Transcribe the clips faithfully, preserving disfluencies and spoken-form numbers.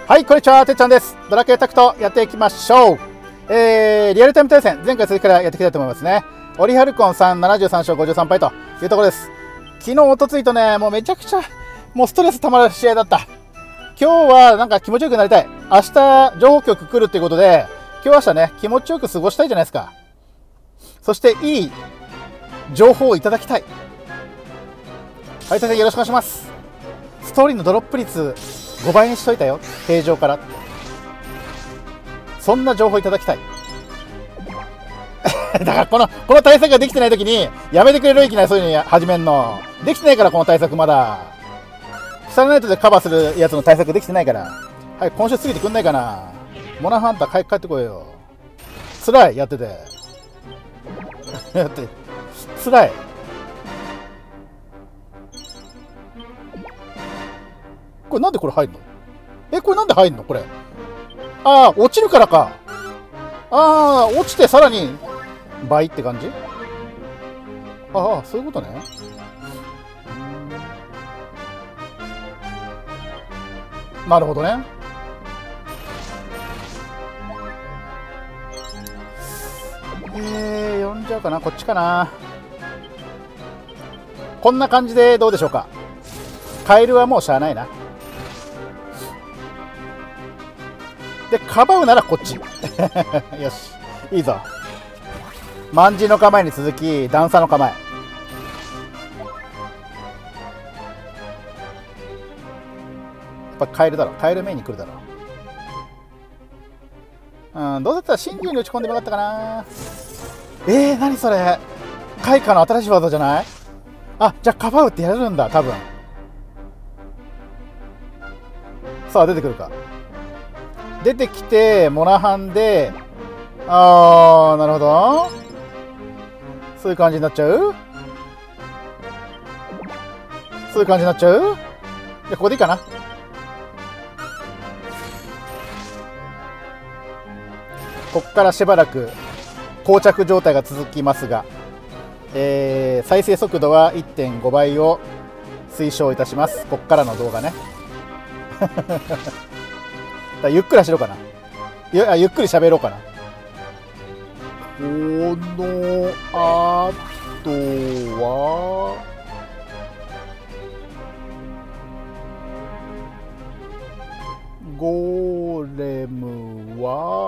はい、こんにちは、てっちゃんです。ドラクエタクトやっていきましょう。えー、リアルタイム対戦、前回続きからやっていきたいと思いますね。オリハルコンさん、ななじゅうさん勝ごじゅうさん敗というところです。昨日、おとついとね、もうめちゃくちゃ、もうストレス溜まる試合だった。今日はなんか気持ちよくなりたい。明日、情報局来るっていうことで、今日明日ね、気持ちよく過ごしたいじゃないですか。そして、いい情報をいただきたい。はい、先生よろしくお願いします。ストーリーのドロップ率、ごばいにしといたよ、平常から。そんな情報いただきたい。だからこのこの対策ができてないときにやめてくれる、いきなりそういうの始めんの。できてないから、この対策まだスターナイトでカバーするやつの対策できてないから。はい、今週過ぎてくんないかな。モナハンター帰帰ってこいよ。つらい、やっててやってつらい。これなんでこれ入んの？え、これなんで入んのこれ。ああ、落ちるからか。ああ、落ちてさらに倍って感じ。ああ、そういうことね。なるほどね。えー、呼んじゃうかな、こっちかな。こんな感じでどうでしょうか。カエルはもうしゃあないな。で、かばうならこっち。よし、いいぞ。卍の構えに続き、段差の構え。やっぱカエルだろ。カエルメインに来るだろう。うん、どうだったら真珠に打ち込んでもらったかな。えー、何それ。開花の新しい技じゃない？あ、じゃあかばうってやるんだ、多分。さあ、出てくるか。出てきて、モナハンで、あー、なるほど。そういう感じになっちゃう？そういう感じになっちゃう？じゃあ、ここでいいかな。こっからしばらく、膠着状態が続きますが、えー、再生速度は いってんご 倍を推奨いたします。こっからの動画ね。だゆっくり走ろうかな。ゆゆっくり喋ろうかな。このあとはゴーレムは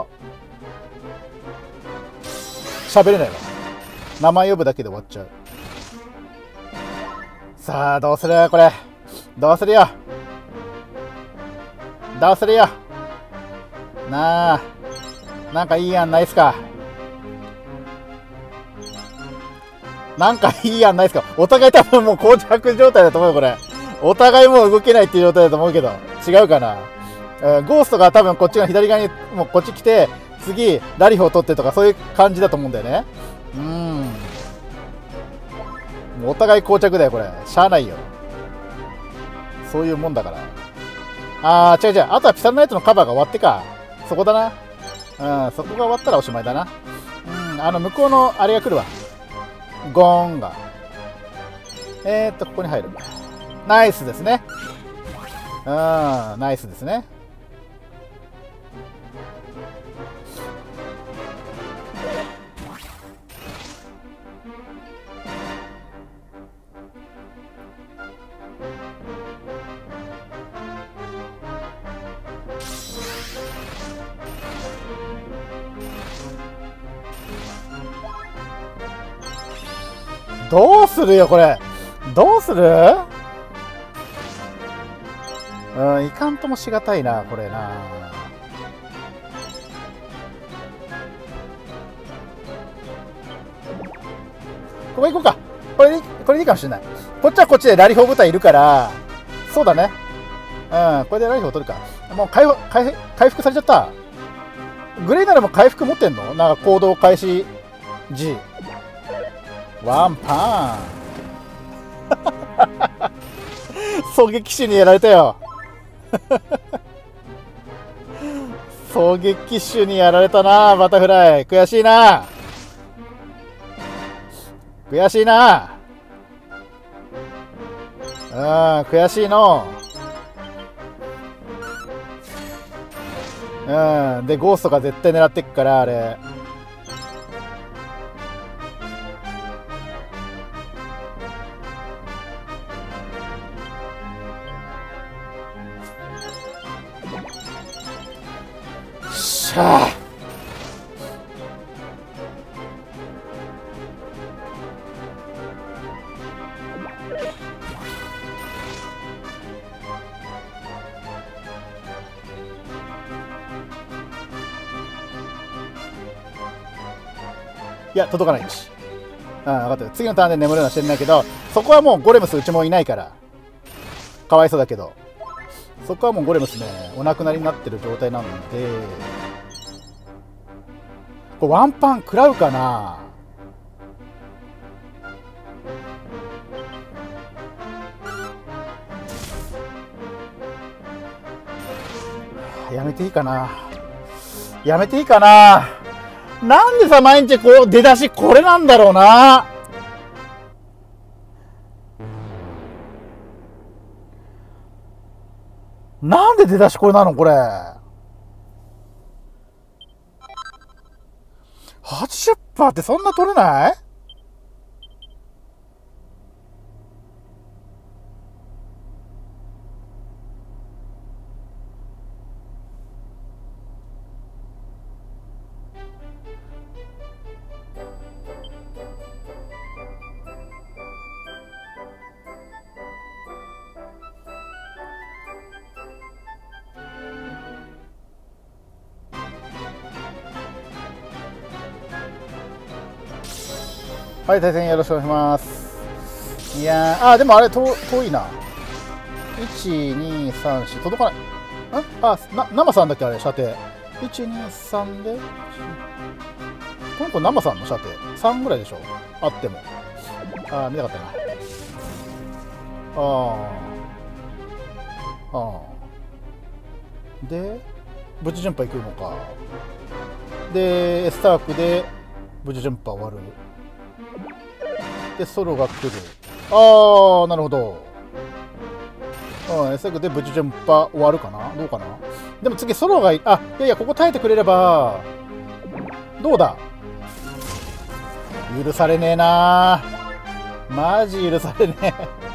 喋れないわ。名前呼ぶだけで終わっちゃう。さあ、どうするこれ。どうするよ。どうするよ。なあ、なんかいい案ないっすか。なんかいい案ないっすか。お互い多分もう膠着状態だと思うよ、これ。お互いもう動けないっていう状態だと思うけど。違うかな。うん、ゴーストが多分こっちの左側に、もうこっち来て、次、ラリフを取ってとかそういう感じだと思うんだよね。うん。もうお互い膠着だよ、これ。しゃあないよ。そういうもんだから。あー、違う違う。あとはピサルナイトのカバーが終わってか。そこだな。うん、そこが終わったらおしまいだな。うん、あの、向こうのあれが来るわ。ゴーンが。えーっと、ここに入る。ナイスですね。うん、ナイスですね。どうするよ、これ。どうする？うん、いかんともしがたいな、これな。ここ行こうか。これで、これでいいかもしれない。こっちはこっちでラリフォー部隊いるから、そうだね。うん、これでラリフォー取るか。もう回復、回回復されちゃった。グレイならもう回復持ってんの？なんか行動開始時。ワンパン狙撃手にやられたよ。狙撃手にやられたな、バタフライ。悔しいな。悔しいな。うん、悔しいの。 うんでゴーストが絶対狙ってっからあれ。しゃあいや届かないし、うん分かったよ。次のターンで眠るのはしてんないけど、そこはもうゴレムスうちもいないからかわいそうだけど、そこはもうゴレムスねお亡くなりになってる状態なんで、これワンパン食らうかな。やめていいかな、やめていいかな。なんでさ毎日こう出だしこれなんだろうな。なんで出だしこれなのこれ。はちじゅっパーセント ってそんな取れない？はい、対戦よろしくお願いします。いやー、あー、でもあれ、遠遠いな。いち、に、さん、よん、届かない。んあ、な、生さんだっけあれ、射程。いち、に、さんで、この子生さんの射程。さんぐらいでしょあっても。あー、見なかったな。あー。あー。で、ブチジュンパ行くのか。で、エスタークで、ブチジュンパ終わる。でソロが来る。ああなるほど。うんエスタークでブチジュンパ終わるかな、どうかな。でも次ソロがいあいやいやここ耐えてくれればどうだ。許されねえなマジ許されねえ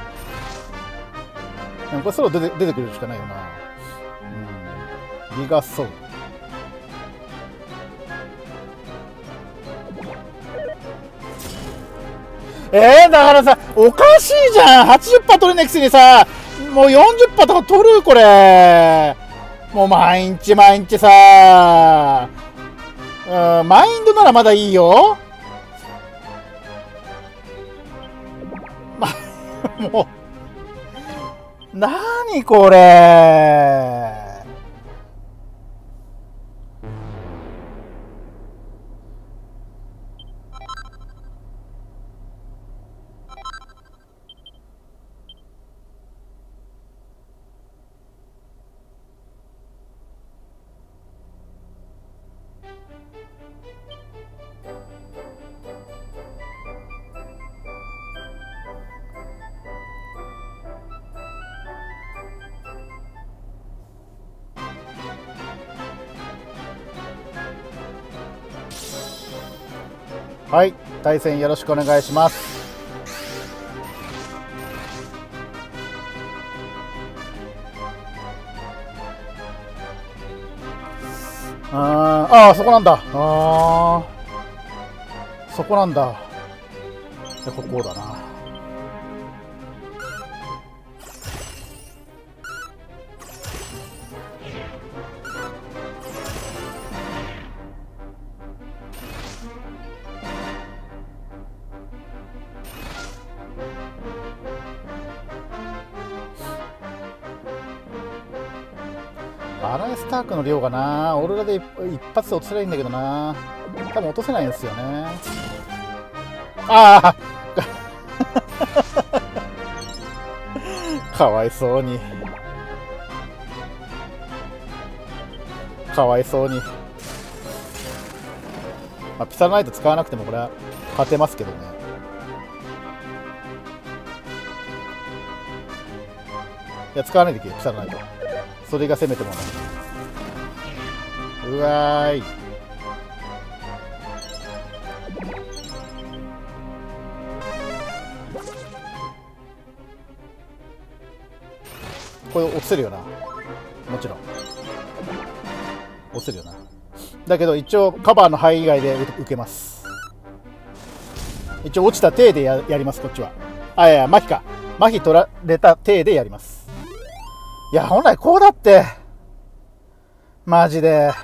でもこれソロ出て出てくるしかないよな。うんギガソウルえー、だからさ、おかしいじゃん !はちじゅっパーセント 取れないくせにさ、もう よんじゅっパーセント とか取るこれ。もう毎日毎日さ、うん、マインドならまだいいよ。ま、もう、なにこれ。はい、対戦よろしくお願いします。あーあー、そこなんだ。あーそこなんだ。じゃここだな。アライスタークの量がな、オーロラで一発で落とせないんだけどな。多分落とせないんですよね。ああかわいそうに。かわいそうに。まあ、ピサラナイト使わなくてもこれは勝てますけどね。いや、使わないでいけよ、ピサラナイト。それが攻めてもらう。 うわーい。これ落ちせるよな、もちろん落ちせるよな。だけど一応カバーの範囲以外で受けます。一応落ちた体で や, やりますこっちは。あ、いや麻痺か、麻痺取られた体でやります。いや本来こうだってマジで。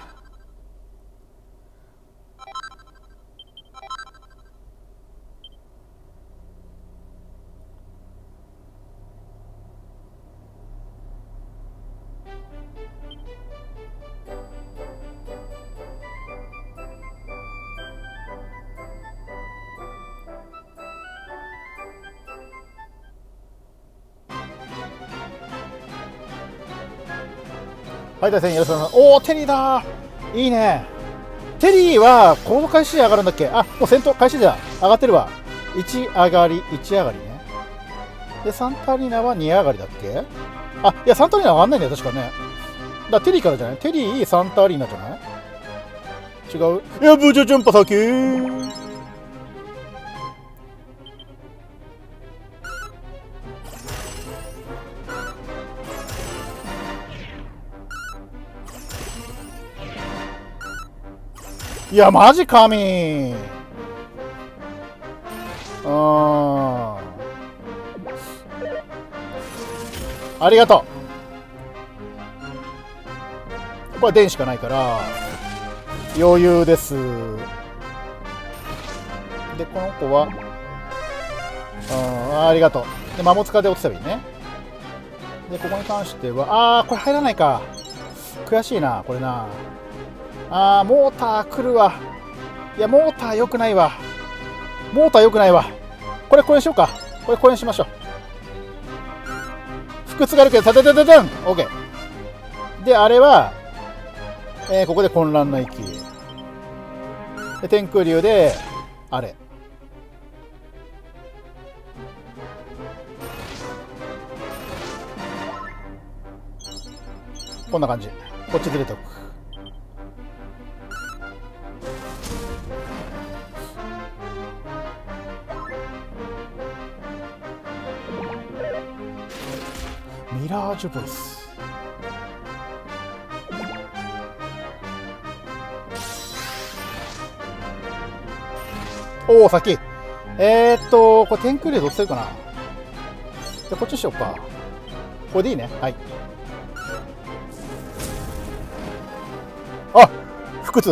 はい、大戦よろしくお願いします。おお、テリーだー、いいね。テリーはコード開始で上がるんだっけ。あ、もう戦闘開始じゃ上がってるわ。いち上がり、いち上がりね。でサンタリーナはに上がりだっけ。あ、いやサンタリーナ上がんないんだよ確かね。だからテリーからじゃない。テリーサンタリーナじゃない。違う。いやブージョジャンパ先ー。いやマジ神ー。あーありがとう。これは電しかないから余裕です。でこの子はうんありがとう。でマモツカで落ちたらいいね。でここに関してはあーこれ入らないか、悔しいなこれな。あーモーター来るわ。いやモーター良くないわ、モーター良くないわ。これこれにしようか、これこれにしましょう。不屈があるけどタタタタタン OK で、あれは、えー、ここで混乱の域で天空竜であれこんな感じ。こっちずれておく。ミラージュボイス。おお先。えー、っとこれ天空竜どうするかな。じゃあこっちにしようか。これでいいね。はい。あ不屈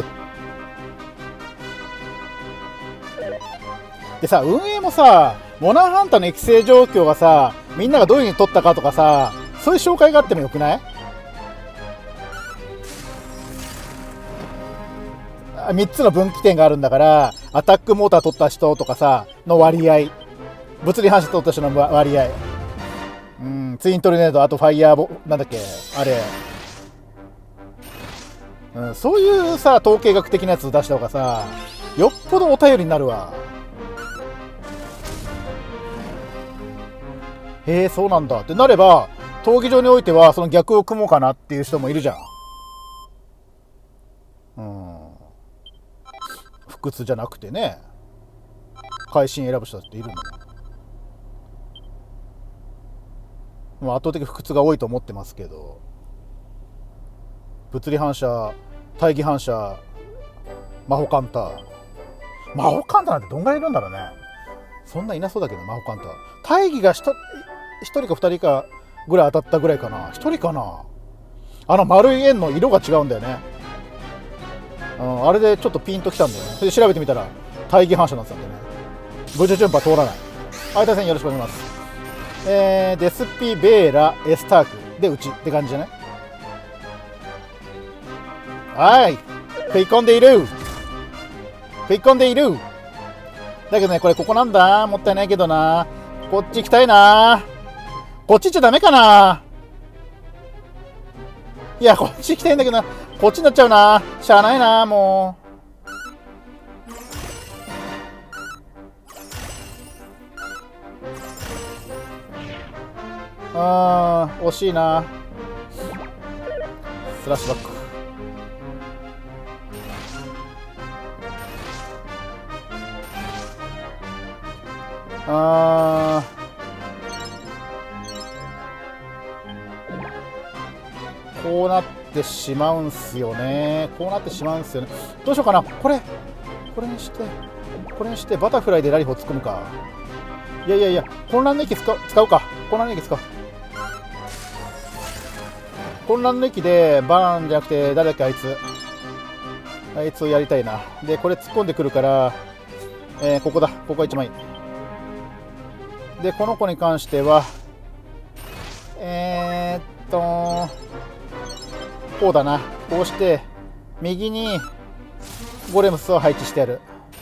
でさ、運営もさモナンハンターの育成状況がさ、みんながどういう風に取ったかとかさ、そういう紹介があってもよくない？みっつの分岐点があるんだから、アタックモーター取った人とかさの割合、物理反射取った人の割合、うん、ツイントルネード、あとファイヤーボなんだっけあれ、うん、そういうさ統計学的なやつ出した方がさよっぽどお便りになるわ。へえそうなんだってなれば、闘技場においてはその逆を組もうかなっていう人もいるじゃん。うん不屈じゃなくてね、会心選ぶ人だっているの。もう圧倒的不屈が多いと思ってますけど、物理反射、大義反射、魔法カンター、魔法カンターなんてどんぐらいいるんだろうね。そんないなそうだけど魔法カンター、大義がひとひとりかふたりかぐらい当たったぐらいかな。ひとりかな。あの丸い円の色が違うんだよね。うん、あれでちょっとピンときたんだよね。それで調べてみたら大義反射になってたんでね。ブジョジュンパ通らない。相田さんよろしくお願いします。えー、デスピベーラエスタークでうちって感じじゃない。はい食い込んでいる食い込んでいるだけどね、これここなんだ。もったいないけどな。こっち行きたいな。こっち行っちゃダメかな。いやこっち行きたいんだけどな。こっちになっちゃうな。しゃあないなもう。あー惜しいな。スラッシュバック。 あーこうなってしまうんすよね。こうなってしまうんすよね。どうしようかな。これこれにしてこれにしてバタフライでラリフを突っ込むか。いやいやいや、混乱の駅使う使うか。混乱の駅使う。混乱の駅でバーンじゃなくて誰だっけ、あいつあいつをやりたいな。でこれ突っ込んでくるから、えー、ここだ。ここが一枚で、この子に関してはえー、っとこうだな。こうして右にゴレムスを配置してやる。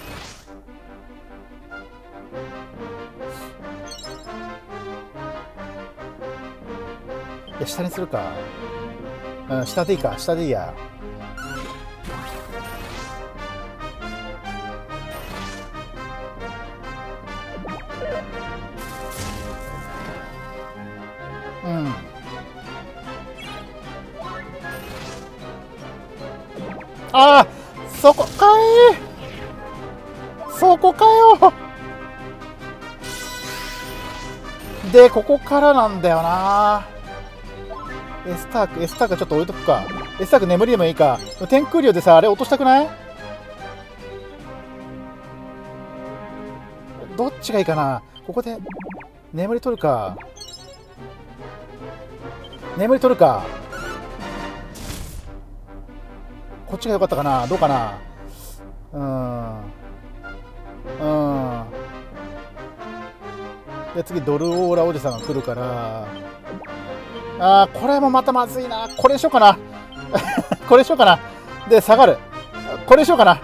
いや、下にするか。うん、下でいいか。下でいいや。うん。ああ、そこかい。そこかよ。で、ここからなんだよな。エスターク、エスタークちょっと置いとくか。エスターク眠りでもいいか。天空竜でさ、あれ落としたくない？どっちがいいかな。ここで眠り取るか。眠り取るか。こっちが良かったかな。どうかな。うーん。うん。で次ドルオーラおじさんが来るから。あー、これもまたまずいな。これにしようかな。これにしようかな。で下がる。これにしようかな。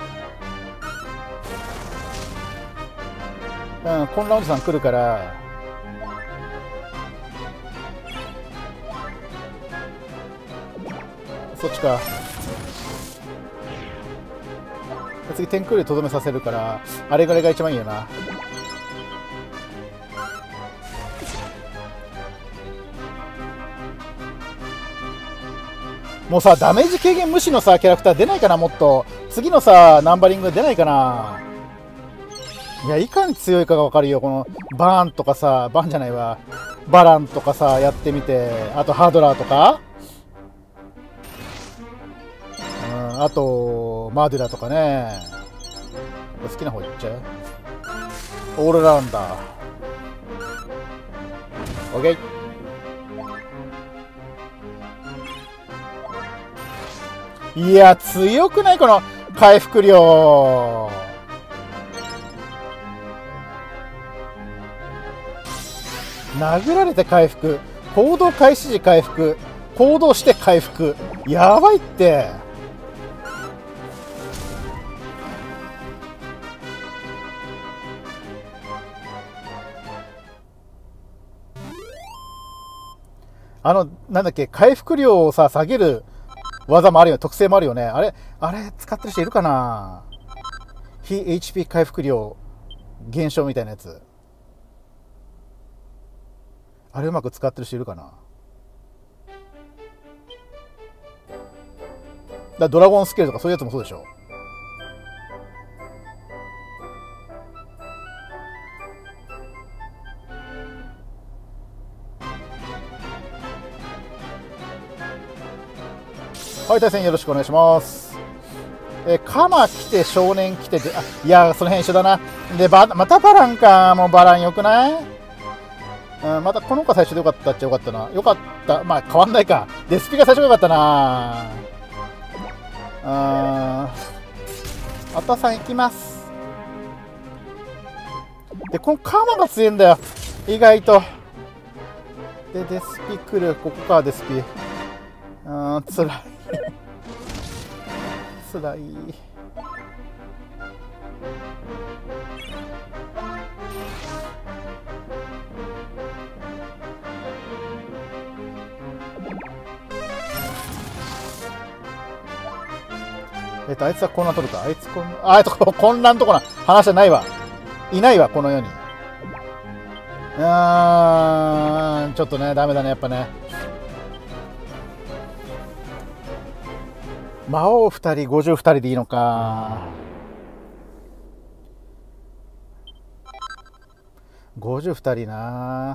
うん、混乱おじさん来るから。そっちか。次天空でとどめさせるから、あれがれが一番いいよな。もうさ、ダメージ軽減無視のさキャラクター出ないかな。もっと次のさナンバリング出ないかな。いや、いかに強いかが分かるよ。このバーンとかさ、バーンじゃないわ、バランとかさやってみて、あとハードラーとか、うん、あとマーデュラとかね。好きな方いっちゃう。オールラウンダー OK。 いや強くないこの回復量。殴られて回復、行動開始時回復、行動して回復、やばいって。あのなんだっけ、回復量をさ下げる技もあるよね。特性もあるよね。あれあれ使ってる人いるかな。非 エイチピー 回復量減少みたいなやつ、あれうまく使ってる人いるかな。だドラゴンスケールとかそういうやつもそうでしょ。はい、対戦よろしくお願いします。えー、カマ来て少年来てで、あ、いやその辺一緒だな。でバまたバランか。もうバランよくない？うん、またこの子最初でよかったっちゃよかったな。よかった。まあ変わんないか。デスピが最初でよかったな。うん。あたさん行きます。でこのカマが強いんだよ意外と。でデスピ来る。ここかデスピ。うん、つらいつらい。えっとあいつは混乱取るか。あいつ混乱、あいつ混乱とこな話じゃないわ。いないわこの世に。うーん、ちょっとねダメだねやっぱね。魔王ふたりごじゅうふたりでいいのか。 ごじゅうふたりな。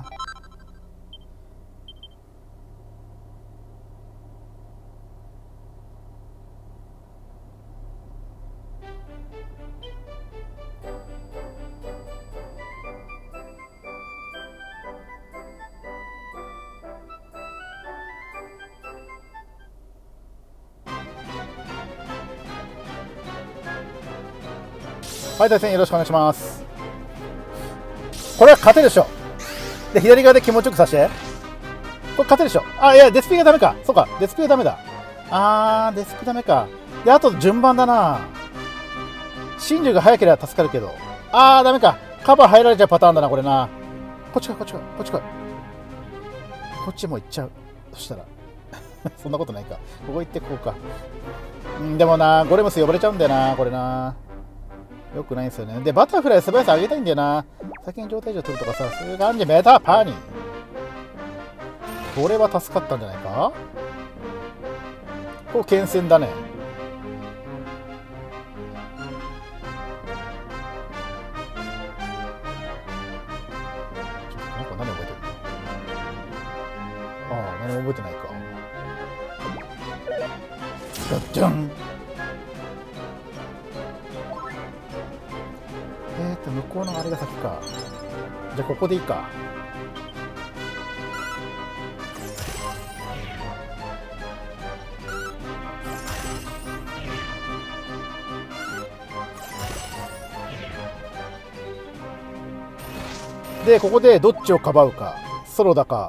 はい、対戦よろしくお願いします。これは勝てるでしょ。で、左側で気持ちよくさして。これ勝てるでしょ。あ、いや、デスピがダメか。そうか、デスピがダメだ。あー、デスピダメか。で、あと順番だな。真珠が早ければ助かるけど。あー、ダメか。カバー入られちゃうパターンだな、これな。こっち来い、こっち来い、こっち来い。こっちも行っちゃう。そしたら。そんなことないか。ここ行ってこうか。うん、でもな、ゴレムス呼ばれちゃうんだよな、これな。よくないんですよね。で、バタフライ素早さ上げたいんだよな。先に状態上取るとかさ、そういう感じ。メタパーニー。これは助かったんじゃないか。こう、剣戦だね。ちょっとなんか何覚えてるの。ああ、何も覚えてないか。じゃん。えーと、向こうのあれが先か。じゃあ、ここでいいか。で、ここでどっちをかばうか。ソロだか。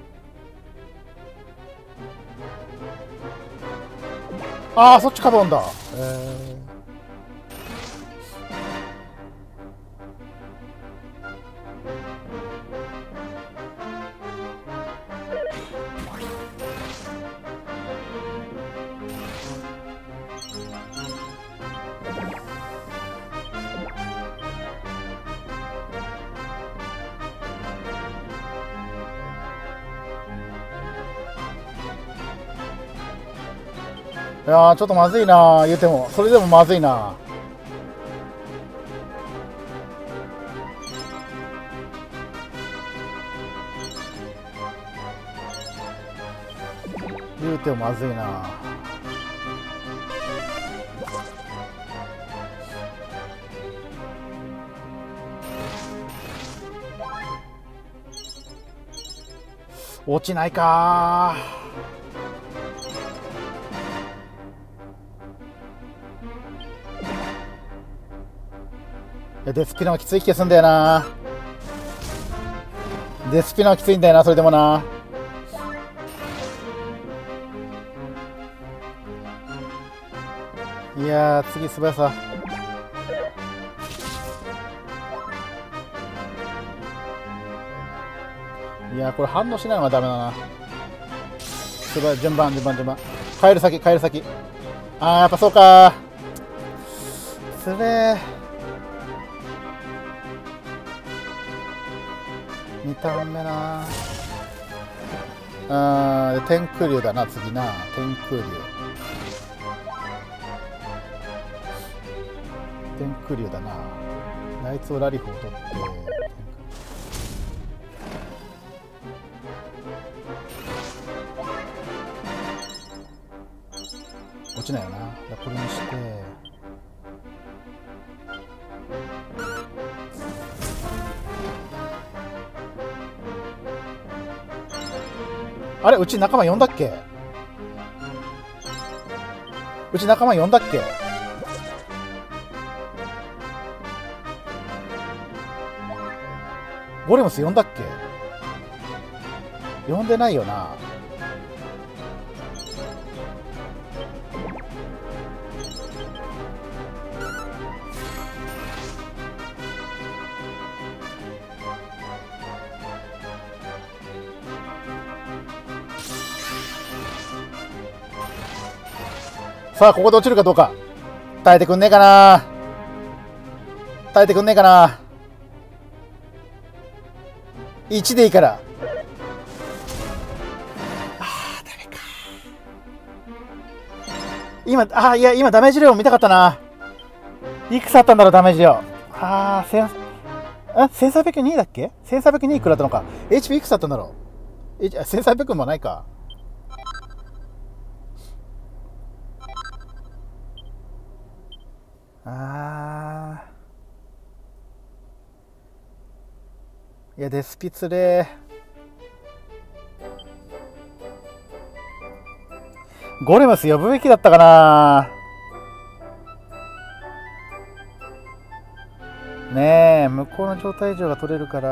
ああ、そっちかばうんだ。えーいやー、ちょっとまずいな、言うても。それでもまずいな。言うてもまずいな。落ちないかー。デスピナはきつい気がするんだよな。デスピナはきついんだよな、それでもな。いやー、次素早さ。いやー、これ反応しないのはダメだな。素早い、順番順番順番。帰る先帰る先。あー、やっぱそうかー。つれー。にターン目なー。うん、天空竜だな、次な。天空竜。天空竜だな。ナイツをラリフを取って。落ちないよな。これにして。あれ、うち仲間呼んだっけ。うち仲間呼んだっけ。ゴレムス呼んだっけ。呼んでないよな。さあ、ここで落ちるかどうか。耐えてくんねえかな。耐えてくんねえかな。いちでいいから。ああ、ダメか。今、ああ、いや、今ダメージ量見たかったな。いくつあったんだろう、ダメージ量。ああ、せん、 あ、せんさんびゃくにだっけ？ せんさんびゃくに 食らったのか。エイチピー いくつだったんだろう。え、せんさんびゃくもないか。あー。いや、デスピつれー。ゴレムス呼ぶべきだったかな。ねえ、向こうの状態以上が取れるから。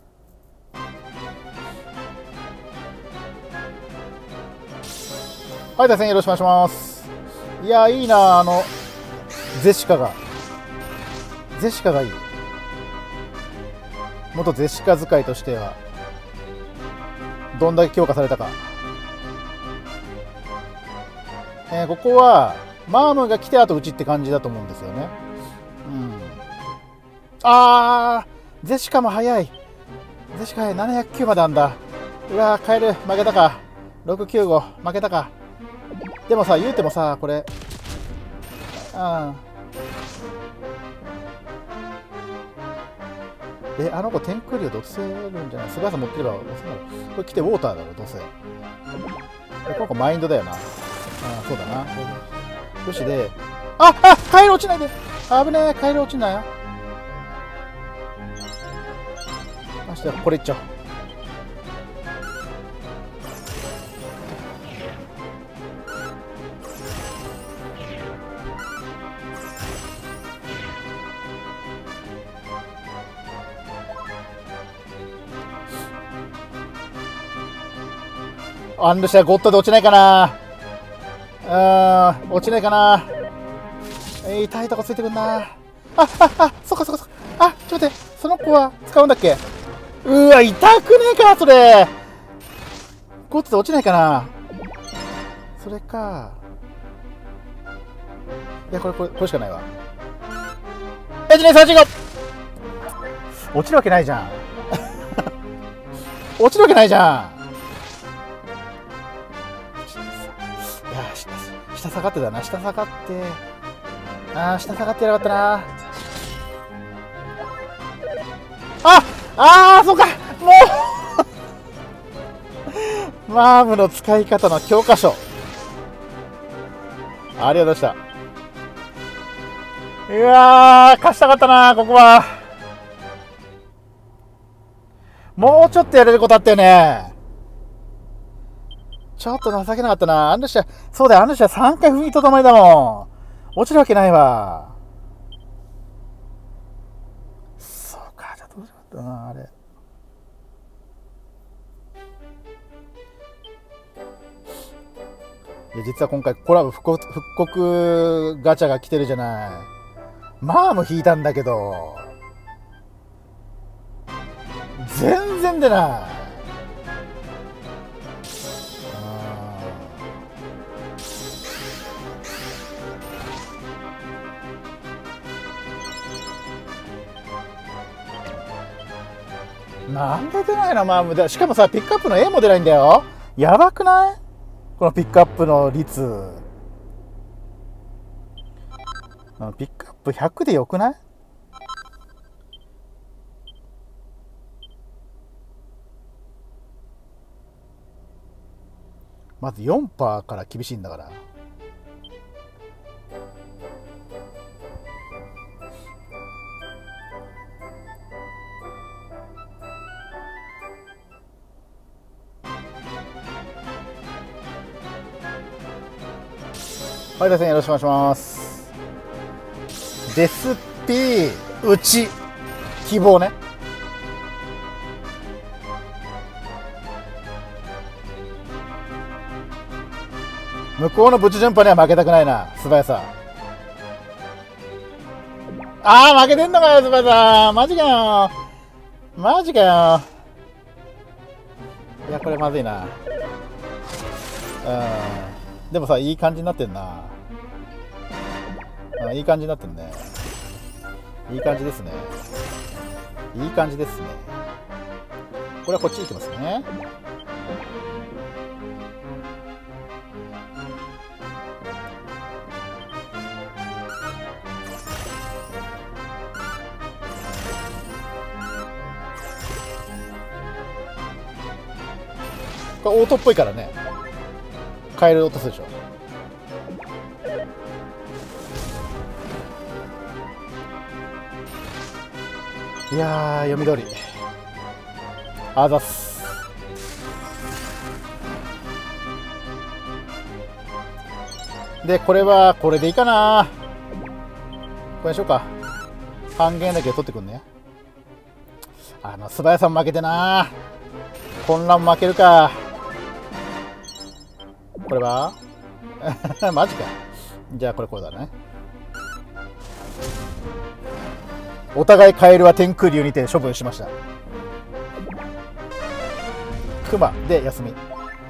はい、大戦よろしくお願いします。いや、いいな、あの、ゼシカが。ゼシカがいい。元ゼシカ使いとしては、どんだけ強化されたか。えー、ここは、マームが来て後打ちって感じだと思うんですよね。うん。あー、ゼシカも早い。ゼシカななひゃくきゅうまであんだ。うわー、カエル負けたか。ろくきゅうご負けたか。でもさ、言うてもさ、これ、うん。え、あの子、天空竜どうせるんじゃない？素早さ持ってれば、どうせなの？これ来てウォーターだろ、どうせ。この子、マインドだよな。ああ、そうだな。よしで、ああ、カエル落ちないで。危ねえ、カエル落ちんなよ。よし、じゃあ、これいっちゃおう。アンルシアゴッドで落ちないかな。うーん、落ちないかな。えー、痛いとこついてくんな。あ、あ、あ、そっかそっかそっか。あ、ちょっと待って、その子は使うんだっけ？うわ、痛くねえか、それ。ゴッドで落ちないかな。それか。いや、これ、これ、これしかないわ。いち、に、さん、よん、ご。落ちるわけないじゃん。落ちるわけないじゃん。いや、下、下下がってたな。下下がって。ああ、下下がってやらかったな。あああ、そうか。もうマームの使い方の教科書。ありがとうございました。うわー、貸したかったな、ここは。もうちょっとやれることあったよね。ちょっと情けなかったな。あの人は、そうだよ、あの人はさんかい踏みとどまりだもん。落ちるわけないわ。そうか、じゃあどうしようかったな、あれ。いや、実は今回コラボ復刻、復刻ガチャが来てるじゃない。マーム引いたんだけど、全然出ない。なんで出ないのマームで。しかもさ、ピックアップの A も出ないんだよ。やばくない？このピックアップの率。ピックアップひゃくでよくない？まず よんパーセント から厳しいんだから。はい、大戦よろしくお願いします。デスピーうち希望ね。向こうのブチジャンパーには負けたくないな、素早さ。ああ、負けてんのかよ、素早さ。マジかよ。マジかよ。いや、これまずいな。うん。でもさ、いい感じになってんな。いい感じになってんね。いい感じですね。いい感じですね。これはこっち行きますね。 これオートっぽいからね。カエル落とすでしょ。いやー、読み通り。あざっす。で、これはこれでいいかな。これにしようか。半減だけ取ってくんね。あの素早さも負けてな。混乱も負けるか。これはマジか。じゃあこれこれだね。お互いカエルは天空竜にて処分しました。クマで休み。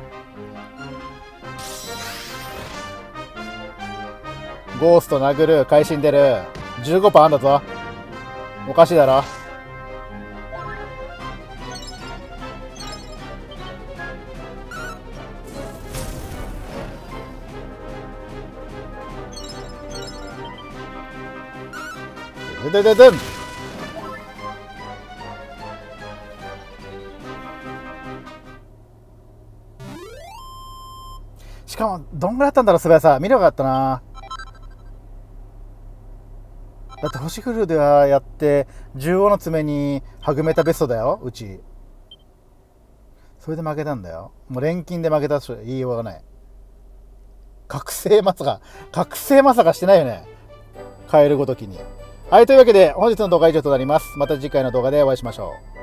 ゴースト殴る、会心出る。じゅうごパーセント あんだぞ。おかしいだろ。でででん。しかもどんぐらいあったんだろう、素早さ。見ればよかったな。だって星降るではやってじゅうごの爪にはぐめたベストだよ、うち。それで負けたんだよ。もう錬金で負けたと言いようがない。覚醒まさか覚醒まさかしてないよね、変えるごときに。はい、というわけで本日の動画は以上となります。また次回の動画でお会いしましょう。